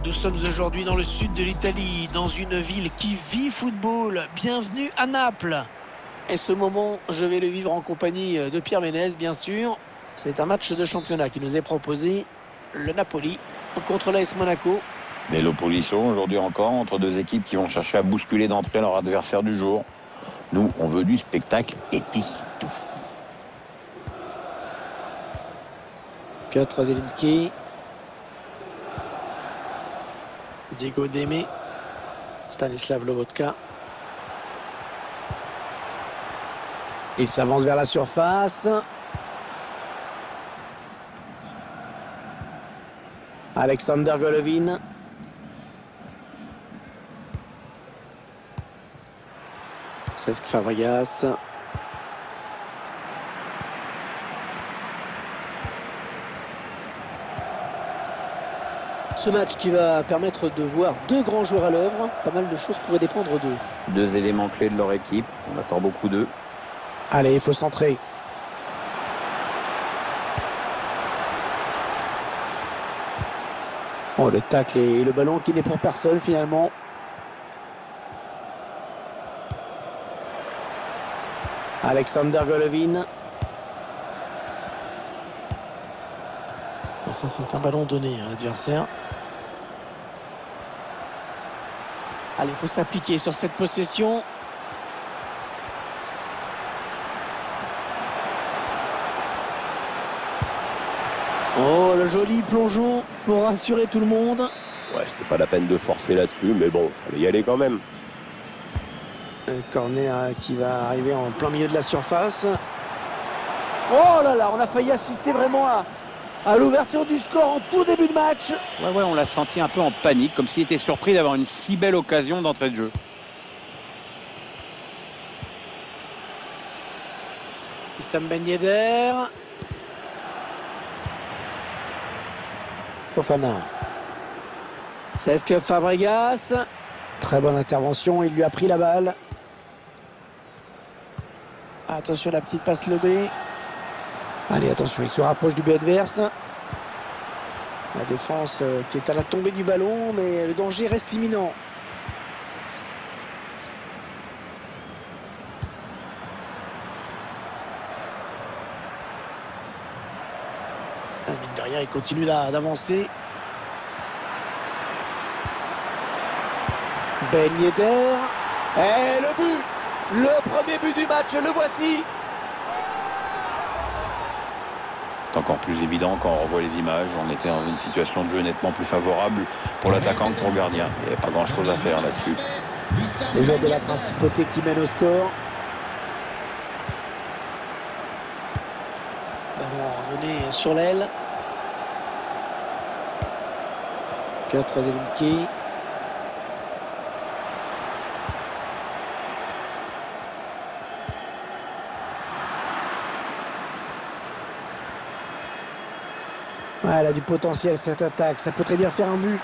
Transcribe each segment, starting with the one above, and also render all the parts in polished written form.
Nous sommes aujourd'hui dans le sud de l'Italie, dans une ville qui vit football. Bienvenue à Naples. Et ce moment, je vais le vivre en compagnie de Pierre Ménez, bien sûr. C'est un match de championnat qui nous est proposé. Le Napoli contre l'AS Monaco. Mais l'opposition aujourd'hui encore entre deux équipes qui vont chercher à bousculer d'entrée leur adversaire du jour. Nous, on veut du spectacle et puis tout. Piotr Zielinski. Diego Démé. Stanislav Lobotka. Il s'avance vers la surface. Alexander Golovin. Cesc Fabregas. Ce match qui va permettre de voir deux grands joueurs à l'œuvre. Pas mal de choses pourraient dépendre d'eux. Deux éléments clés de leur équipe. On attend beaucoup d'eux. Allez, il faut centrer. Oh, le tacle et le ballon qui n'est pour personne finalement. Alexander Golovin. Ça, c'est un ballon donné à l'adversaire. Allez, il faut s'appliquer sur cette possession. Oh, le joli plongeon pour rassurer tout le monde. Ouais, c'était pas la peine de forcer là-dessus, mais bon, fallait y aller quand même. Un corner qui va arriver en plein milieu de la surface. Oh là là, on a failli assister vraiment à l'ouverture du score en tout début de match. Ouais, on l'a senti un peu en panique, comme s'il était surpris d'avoir une si belle occasion d'entrée de jeu. Wissam Ben Yedder. Fofana. Cesc Fabregas. Très bonne intervention, il lui a pris la balle. Attention la petite passe lobée. Allez, attention, il se rapproche du but adverse. La défense qui est à la tombée du ballon, mais le danger reste imminent. Mine de rien, il continue là d'avancer. Ben Yedder. Et le but! Le premier but du match, le voici! C'est encore plus évident quand on revoit les images. On était dans une situation de jeu nettement plus favorable pour l'attaquant que pour le gardien. Il n'y avait pas grand-chose à faire là-dessus. Les joueurs de la principauté qui mènent au score. Ballon mené sur l'aile. Piotr Zielinski. Ouais, elle a du potentiel cette attaque, ça peut très bien faire un but.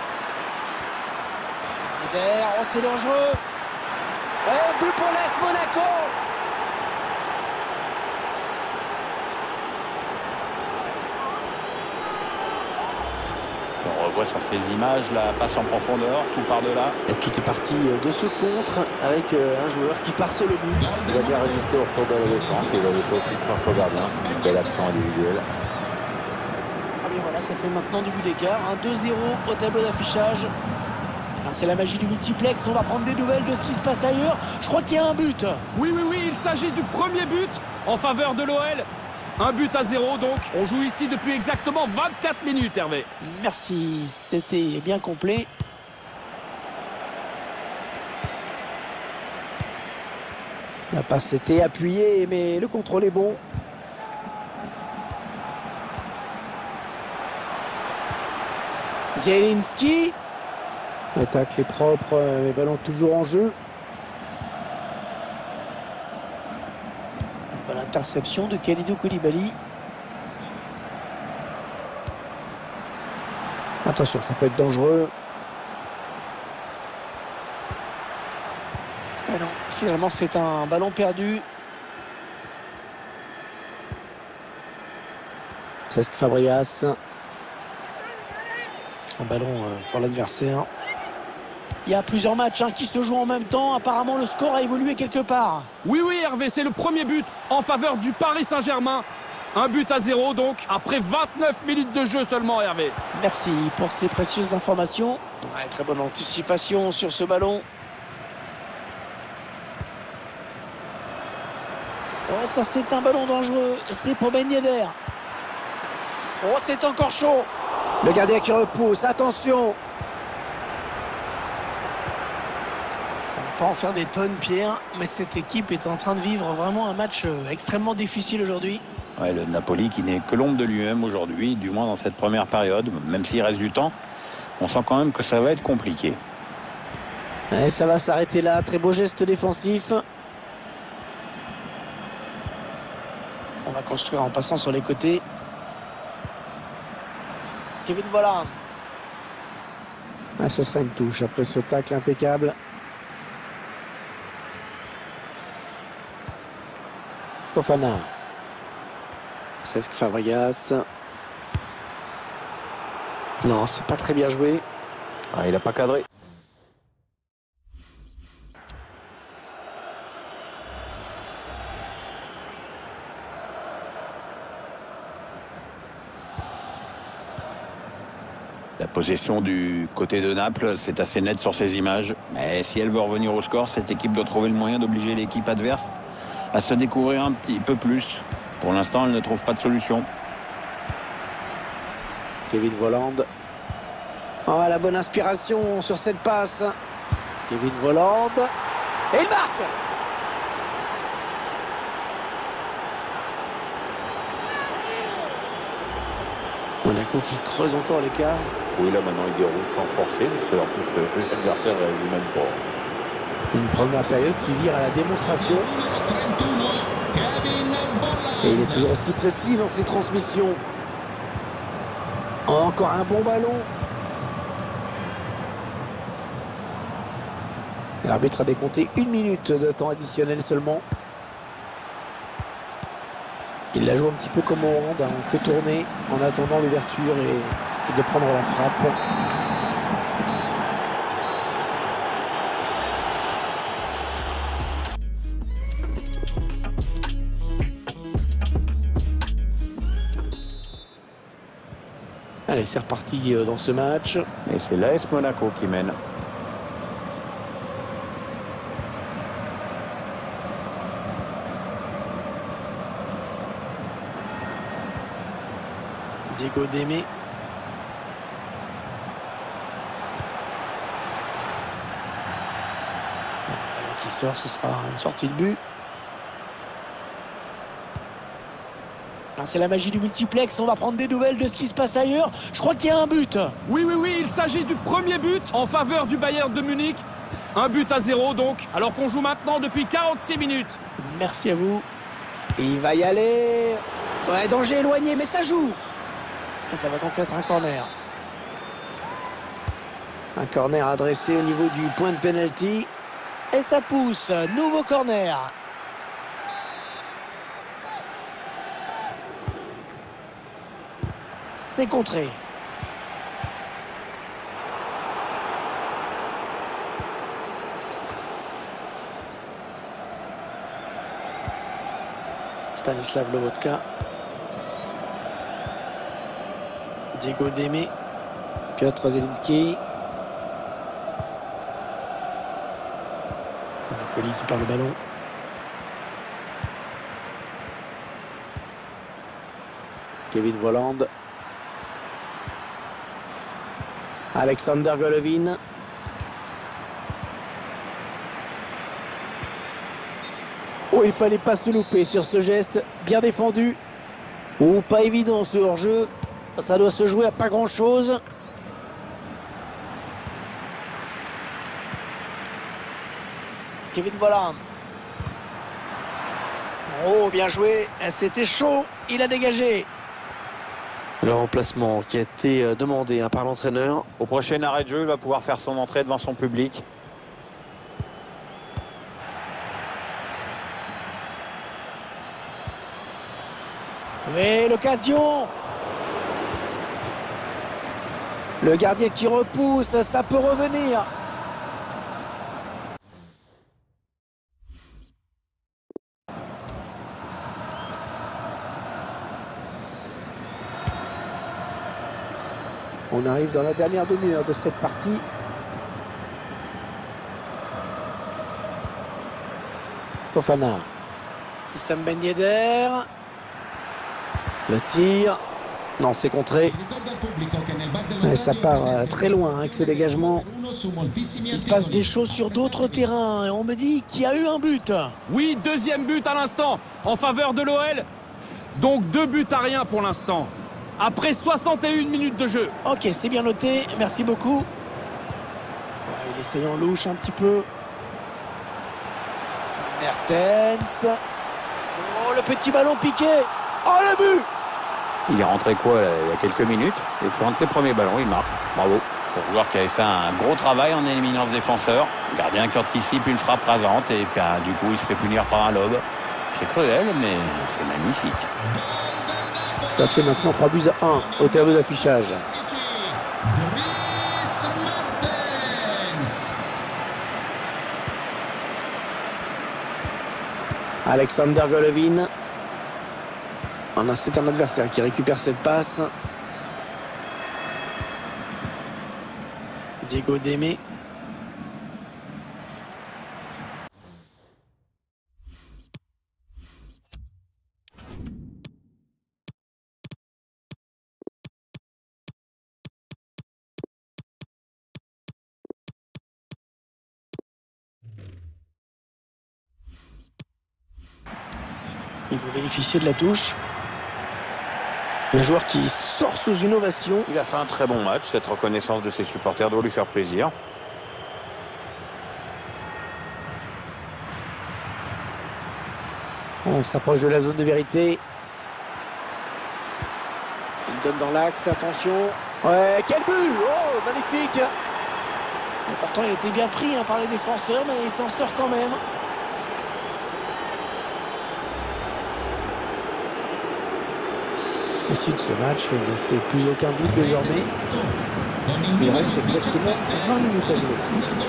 Yedder, oh c'est dangereux. Et but pour l'AS Monaco. On revoit sur ces images la passe en profondeur, tout par-delà. Et tout est parti de ce contre avec un joueur qui part sur le but. Il a bien résisté au retour de la défense et il a laissé aucune chance au gardien. Un bel accent individuel. Et voilà, ça fait maintenant du but d'écart. 2-0 au tableau d'affichage. C'est la magie du multiplex. On va prendre des nouvelles de ce qui se passe ailleurs. Je crois qu'il y a un but. Oui, il s'agit du premier but en faveur de l'OL. 1-0 donc. On joue ici depuis exactement 24 minutes, Hervé. Merci, c'était bien complet. La passe était appuyée, mais le contrôle est bon. Zielinski. Le tacle est propre, les ballons toujours en jeu. L'interception de Kalidou Koulibaly. Attention, ça peut être dangereux. Mais non, finalement c'est un ballon perdu. Cesc Fabregas. Un ballon pour l'adversaire. Il y a plusieurs matchs qui se jouent en même temps. Apparemment, le score a évolué quelque part. Oui, Hervé, c'est le premier but en faveur du Paris Saint-Germain. 1-0 donc, après 29 minutes de jeu seulement, Hervé. Merci pour ces précieuses informations. Ouais, très bonne anticipation sur ce ballon. Oh, ça c'est un ballon dangereux. C'est pour Ben Yedder. Oh, c'est encore chaud. Le gardien qui repousse. Attention. On va pas en faire des tonnes, Pierre. Mais cette équipe est en train de vivre vraiment un match extrêmement difficile aujourd'hui. Ouais, le Napoli qui n'est que l'ombre de lui-même aujourd'hui, du moins dans cette première période. Même s'il reste du temps, on sent quand même que ça va être compliqué. Et ça va s'arrêter là. Très beau geste défensif. On va construire en passant sur les côtés. Kevin Volland. Ah, ce sera une touche après ce tacle impeccable. Fofana. Cesc Fabregas. Non, c'est pas très bien joué. Ah, il n'a pas cadré. La possession du côté de Naples, c'est assez net sur ces images. Mais si elle veut revenir au score, cette équipe doit trouver le moyen d'obliger l'équipe adverse à se découvrir un petit peu plus. Pour l'instant, elle ne trouve pas de solution. Kevin Volland. Oh, la bonne inspiration sur cette passe. Kevin Volland. Et il marque. Monaco qui creuse encore l'écart. Oui, là maintenant il déroule sans forcer, parce que en plus l'adversaire ne lui mène pas. Une première période qui vire à la démonstration. Et il est toujours aussi précis dans ses transmissions. Encore un bon ballon. L'arbitre a décompté 1 minute de temps additionnel seulement. Il la joue un petit peu comme au hand. On fait tourner en attendant l'ouverture et de prendre la frappe. Allez, c'est reparti dans ce match. Et c'est l'AS Monaco qui mène. Diego Démé. Le ballon qui sort, ce sera une sortie de but. C'est la magie du multiplex, on va prendre des nouvelles de ce qui se passe ailleurs. Je crois qu'il y a un but. Oui, il s'agit du premier but en faveur du Bayern de Munich. 1-0 donc, alors qu'on joue maintenant depuis 46 minutes. Merci à vous. Et il va y aller. Ouais, danger éloigné, mais ça joue. Et ça va donc être un corner. Un corner adressé au niveau du point de pénalty. Et ça pousse. Nouveau corner. C'est contré. Stanislav Lobotka. Diego Démé. Piotr Zelinski. Napoli qui perd le ballon. Kevin Volland. Alexander Golovin. Oh, il fallait pas se louper sur ce geste. Bien défendu. Oh, pas évident ce hors-jeu. Ça doit se jouer à pas grand-chose. Kevin Volland. Oh, bien joué. C'était chaud. Il a dégagé. Le remplacement qui a été demandé par l'entraîneur. Au prochain arrêt de jeu, il va pouvoir faire son entrée devant son public. Oui, l'occasion. Le gardien qui repousse, ça peut revenir. On arrive dans la dernière demi-heure de cette partie. Fofana. Issam Ben Yedder. Le tir. Non, c'est contré. Mais ça part très loin avec ce dégagement. Il se passe des choses sur d'autres terrains. Et on me dit qu'il y a eu un but. Oui, deuxième but à l'instant en faveur de l'OL. Donc 2 buts à rien pour l'instant. Après 61 minutes de jeu. Ok, c'est bien noté. Merci beaucoup. Ouais, il essaye en louche un petit peu. Mertens. Oh, le petit ballon piqué. Oh, le but! Il est rentré quoi là, il y a quelques minutes et c'est un de ses premiers ballons, il marque. Bravo. C'est un joueur qui avait fait un gros travail en éliminant ce défenseur. Gardien qui anticipe une frappe rasante et du coup il se fait punir par un lob. C'est cruel mais c'est magnifique. Ça fait maintenant 3 buts à 1 au tableau d'affichage. Alexander Golovin. C'est un adversaire qui récupère cette passe. Diego Démé. Il faut bénéficier de la touche. Un joueur qui sort sous une ovation. Il a fait un très bon match. Cette reconnaissance de ses supporters doit lui faire plaisir. On s'approche de la zone de vérité. Il donne dans l'axe, attention. Ouais, quel but! Oh, magnifique! Et pourtant, il était bien pris par les défenseurs, mais il s'en sort quand même. L'issue de ce match ne fait plus aucun doute désormais. Il reste exactement 20 minutes à jouer.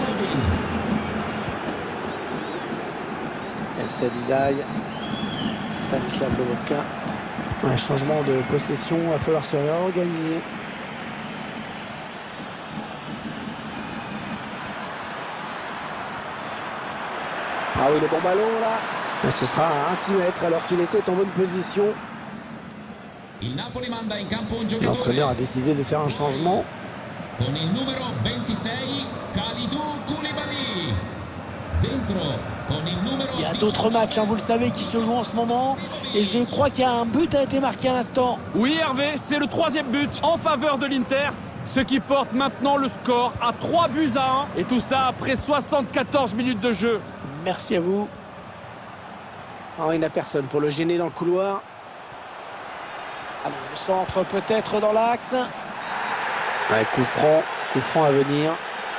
El Sadizai, Stanislav Lobotka. Un changement de possession, il va falloir se réorganiser. Ah oui, le bon ballon là. Et ce sera à 6 mètres alors qu'il était en bonne position. L'entraîneur a décidé de faire un changement. Il y a d'autres matchs, vous le savez, qui se jouent en ce moment. Et je crois qu'il y a un but a été marqué à l'instant. Oui, Hervé, c'est le 3e but en faveur de l'Inter. Ce qui porte maintenant le score à 3 buts à 1. Et tout ça après 74 minutes de jeu. Merci à vous. Oh, il n'y a personne pour le gêner dans le couloir. Alors, le centre peut-être dans l'axe. Ouais, coup franc à venir.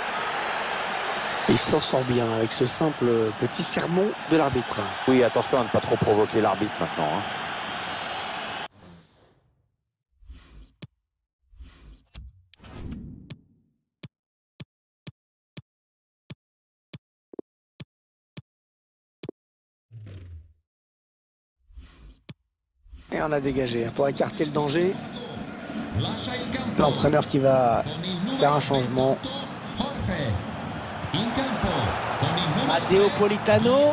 Il s'en sort bien avec ce simple petit sermon de l'arbitre. Oui, attention à ne pas trop provoquer l'arbitre maintenant. Et on a dégagé pour écarter le danger. L'entraîneur qui va faire un changement. Matteo Politano.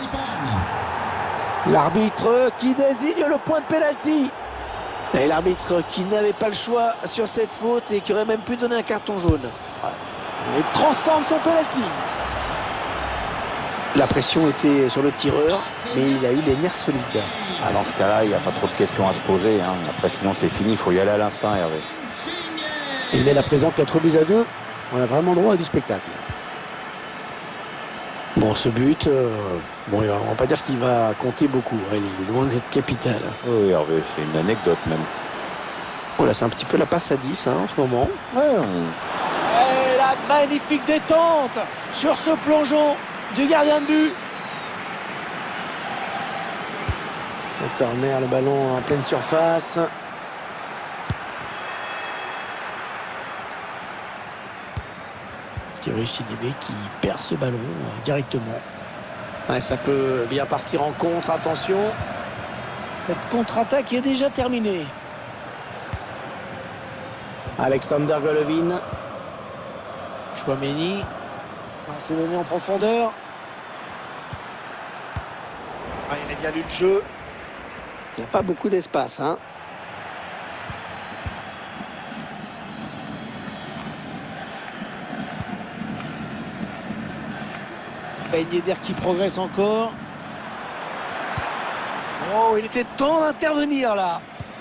L'arbitre qui désigne le point de pénalty. Et l'arbitre qui n'avait pas le choix sur cette faute et qui aurait même pu donner un carton jaune. Il transforme son pénalty. La pression était sur le tireur, mais il a eu les nerfs solides. Ah, dans ce cas-là, il n'y a pas trop de questions à se poser. Après, sinon, c'est fini. Il faut y aller à l'instinct, Hervé. Il mène à présent 4 buts à 2. On a vraiment droit à du spectacle. Bon, ce but, on va pas dire qu'il va compter beaucoup. Il est loin d'être capital. Oui, Hervé, c'est une anecdote même. Voilà, c'est un petit peu la passe à 10 en ce moment. Ouais, Et la magnifique détente sur ce plongeon du gardien de but. Le corner, le ballon en pleine surface. Thierry Sinémé qui perd ce ballon directement. Ouais, ça peut bien partir en contre, attention. Cette contre-attaque est déjà terminée. Alexander Golovin. Chouameni. C'est donné en profondeur. Ah, il a bien lu le jeu. Il n'y a pas beaucoup d'espace, hein. Ben Yedder qui progresse encore. Oh, il était temps d'intervenir là.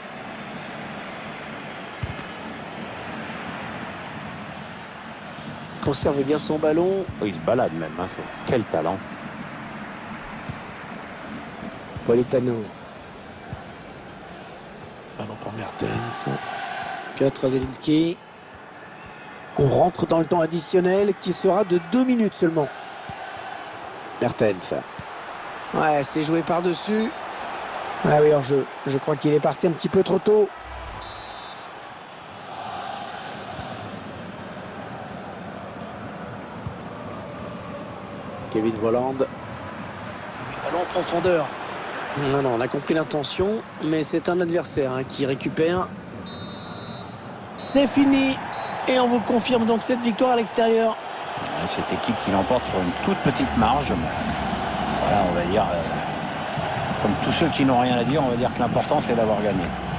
Il conserve bien son ballon. Oh, il se balade même. Hein, quel talent. Politano. Ballon pour Mertens. Piotr Zelinski. On rentre dans le temps additionnel qui sera de 2 minutes seulement. Mertens. Ouais, c'est joué par-dessus. Ah oui, hors-jeu. Je crois qu'il est parti un petit peu trop tôt. Kevin Volland. Ballon en profondeur. Non, on a compris l'intention, mais c'est un adversaire qui récupère. C'est fini. Et on vous confirme donc cette victoire à l'extérieur. Cette équipe qui l'emporte sur une toute petite marge. Voilà, on va dire, comme tous ceux qui n'ont rien à dire, on va dire que l'important c'est d'avoir gagné.